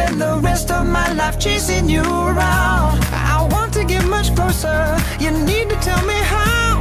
spend the rest of my life chasing you around. I want to get much closer, you need to tell me how.